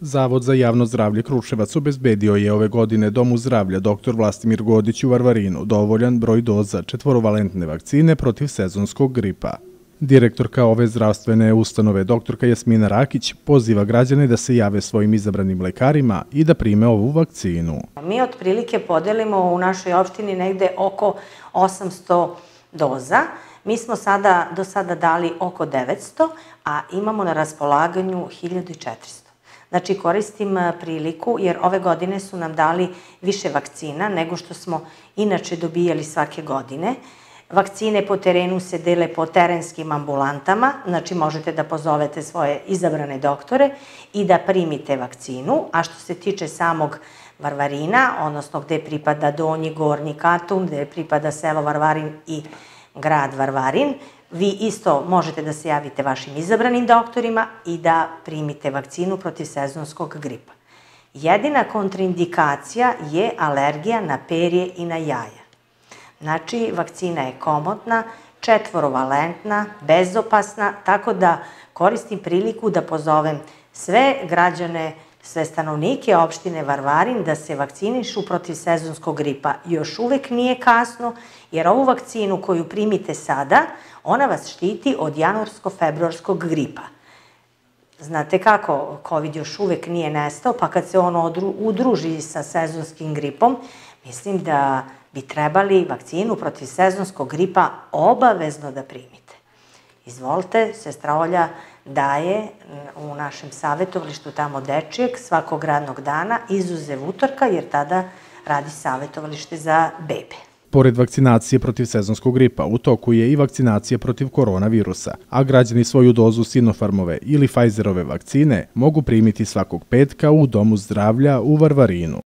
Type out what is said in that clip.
Zavod za javno zdravlje Kruševac obezbedio je ove godine Domu zdravlja dr. Vlastimir Godić u Varvarinu dovoljan broj doza četvorovalentne vakcine protiv sezonskog gripa. Direktorka ove zdravstvene ustanove, dr. Jasmina Rakić, poziva građane da se jave svojim izabranim lekarima i da prime ovu vakcinu. Mi otprilike podelimo u našoj opštini negde oko 800 doza. Mi smo do sada dali oko 900, a imamo na raspolaganju 1400. Znači, koristim priliku, jer ove godine su nam dali više vakcina nego što smo inače dobijali svake godine. Vakcine po terenu se dele po terenskim ambulantama, znači možete da pozovete svoje izabrane doktore i da primite vakcinu, a što se tiče samog Varvarina, odnosno gde pripada Donji Gornji Katun, gde pripada selo Varvarin i grad Varvarin, vi isto možete da se javite vašim izabranim doktorima i da primite vakcinu protiv sezonskog gripa. Jedina kontraindikacija je alergija na perje i na jaja. Znači, vakcina je komotna, četvorovalentna, bezopasna, tako da koristim priliku da pozovem sve građane, sve stanovnike opštine Varvarin da se vakcinišu protiv sezonskog gripa. Još uvek nije kasno, jer ovu vakcinu koju primite sada, ona vas štiti od januarsko-februarskog gripa. Znate kako, COVID još uvek nije nestao, pa kad se on udruži sa sezonskim gripom, mislim da bi trebali vakcinu protiv sezonskog gripa obavezno da primite. Izvolite, sestra Olja daje u našem savjetovalištu tamo dečijeg svakog radnog dana, izuzev utorka, jer tada radi savjetovalište za bebe. Pored vakcinacije protiv sezonskog gripa, u toku je i vakcinacija protiv koronavirusa, a građani svoju dozu Sinopharmove ili Pfizerove vakcine mogu primiti svakog petka u Domu zdravlja u Varvarinu.